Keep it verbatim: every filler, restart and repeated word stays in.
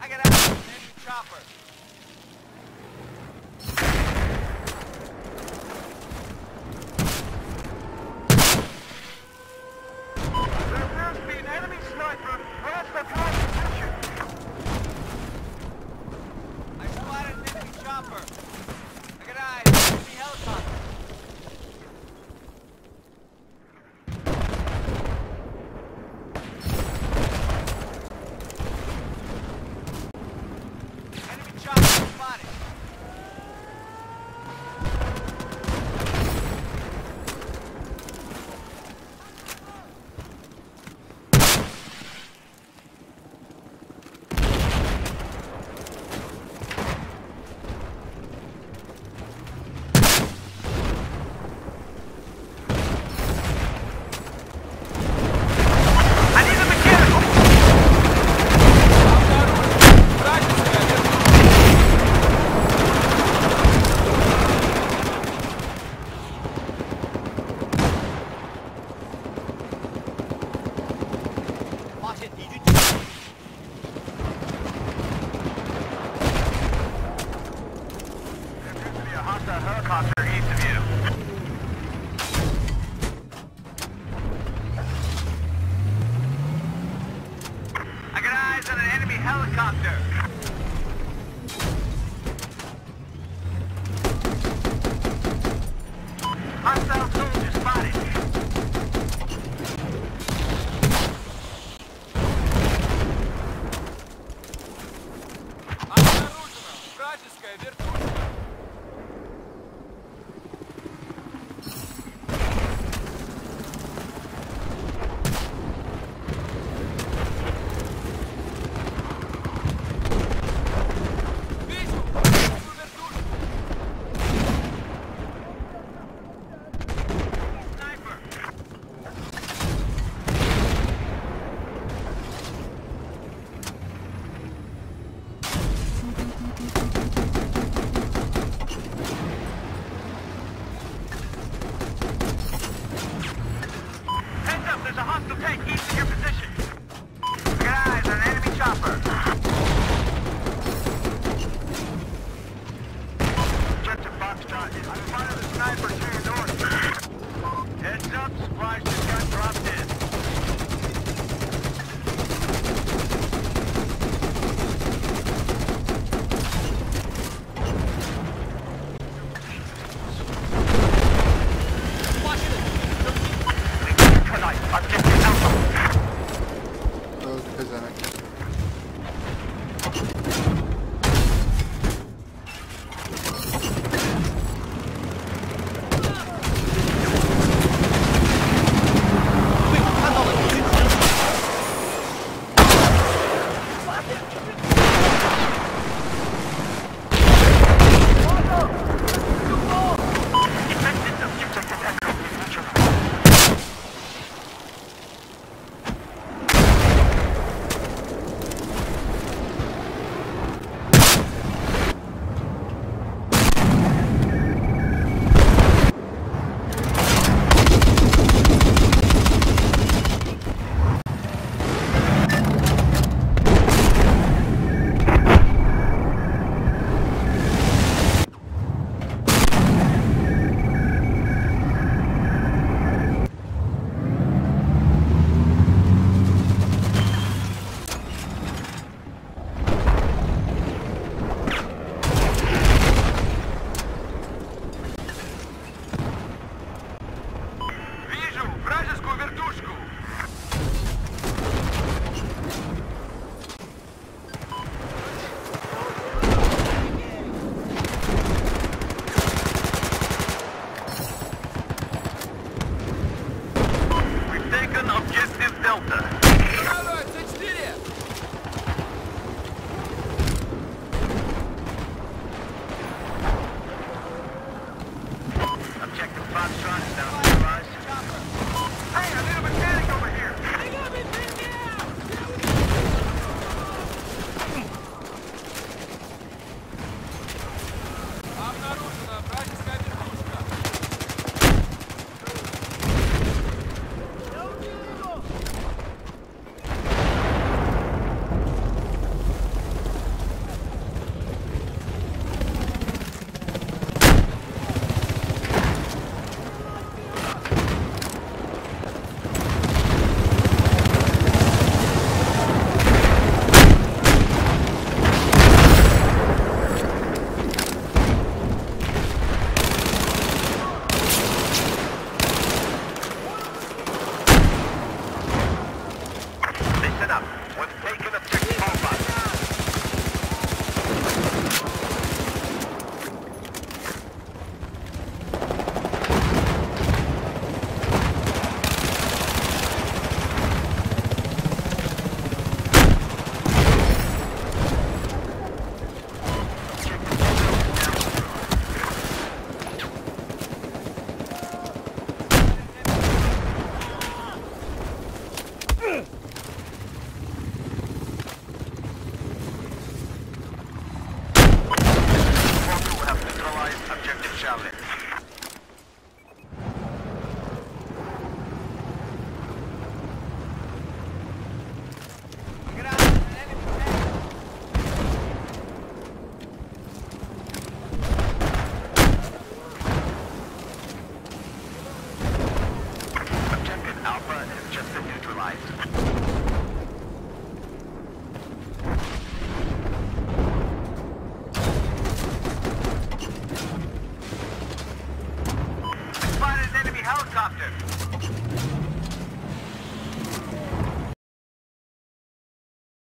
I got out of an enemy chopper. There appears to be an enemy sniper. Where's the position? I spotted an enemy chopper. I got eyes. Enemy helicopter. Enemy chopper spotted. I need a mechanical. Watch it, need you. There appears to be a hostile helicopter east of you. I got eyes on an enemy helicopter. Hostile soldier spotted. Обнаружена вражеская вертушка. Вижу вражескую вертушку. Sniper. Heads up, there's a hostile tank east of your position. I got eyes on an enemy chopper. Jet to Foxtrot. I spotted a sniper to your north. Heads up, supplies just got dropped in. Tonight, objective Alpha. Öldü pezevenk. Defensive objective Echo is neutralized. helicopter.